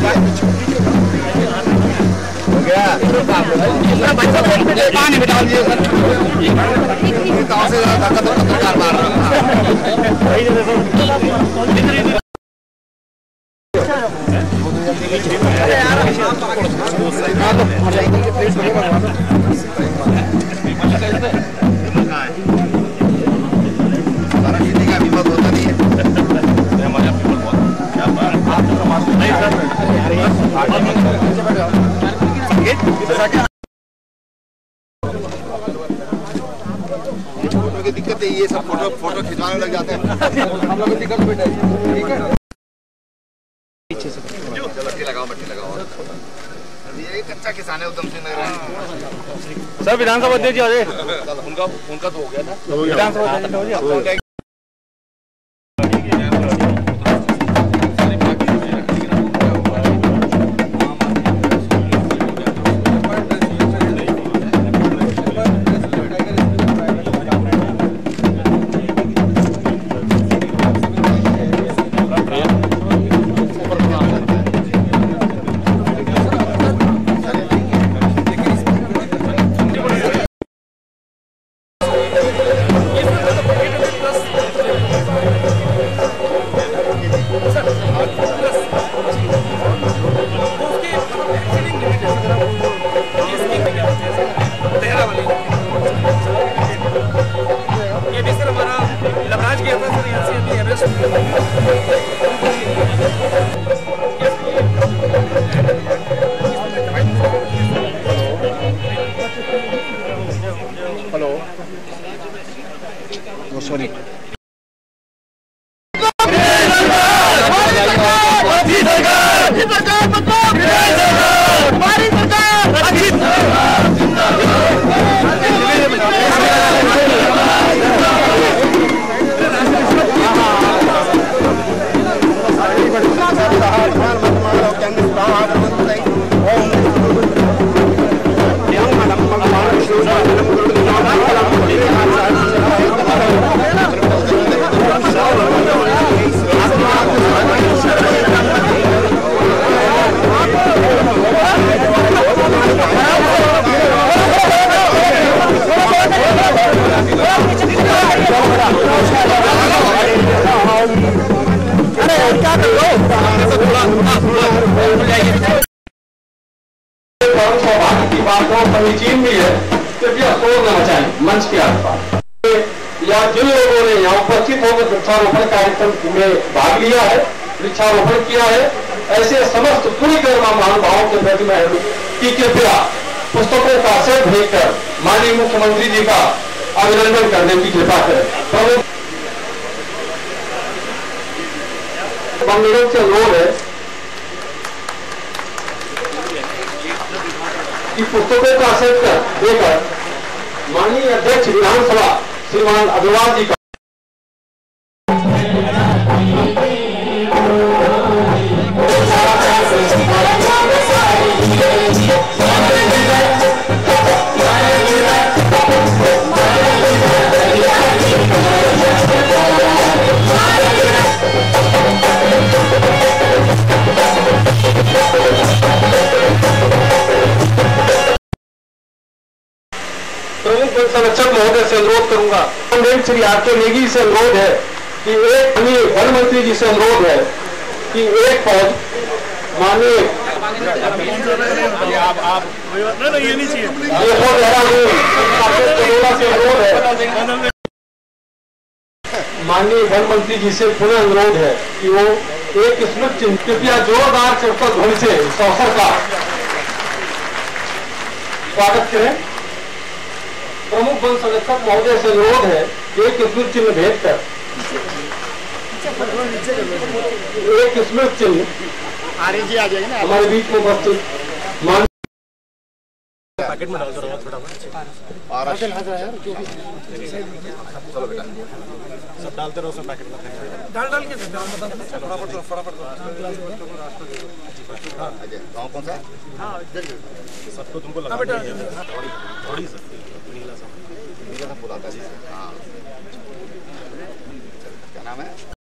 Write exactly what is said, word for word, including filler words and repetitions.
हो गया पानी में डाल दिए सर। गाँव से धक्का तो पत्रकार मार रहा फोटो की दिक्कत है, ये सब फोटो फोटो खिंचवाने लग जाते हैं। हम लोग दिक्कत बेटा ठीक है। चलो मट्टी लगाओ मट्टी लगाओ। ये कच्चा किसान है उधम सिंह नगर। सर विधानसभा अध्यक्ष जी उनका उनका तो हो गया था विधानसभा हेलो सॉरी सौभाग्य की बात हो परिचीन भी है, कृपया शोर न मचाएं मंच के आसपास। या जिन लोगों ने यहाँ उपस्थित होकर वृक्षारोपण कार्यक्रम में भाग लिया है, वृक्षारोपण किया है, ऐसे समस्त पूरी गणमान्य महानुभावों के प्रति मैं कि कृपया पुस्तकों का सेट भेजकर माननीय मुख्यमंत्री जी का अभिनंदन करने की कृपा करें। बंगलोर से अनुरोध है कि पुस्तकों का सेट कर देकर माननीय अध्यक्ष विधानसभा श्रीमान अग्रवाल जी का प्रमुख वन संरक्षक महोदय से अनुरोध करूंगा, श्री आर के नेगी से अनुरोध है कि एक वन मंत्री जी से अनुरोध है कि एक पौध माननीय ये नहीं चाहिए माननीय वन मंत्री जी से पुनः अनुरोध है कि वो एक स्मृति चिन्ह कृपया जोरदार चौकस ध्वनि से इस अवसर का स्वागत करें। प्रमुख वन संरक्षक महोदय से अनुरोध है कि एक स्मृति चिन्ह भेज कर एक स्मृति चिन्ह आरएनजी आ जाएगा ना हमारे बीच में उपस्थित मान पैकेट में डाल दो छोटा चलो बेटा सब डालते रहो सब पैकेट में डाल डाल के फटाफट फटाफट गाँव कौन सा सबको तुमको लगा थोड़ी सा नीला सा नीला सा फुल आता है। हाँ क्या नाम है?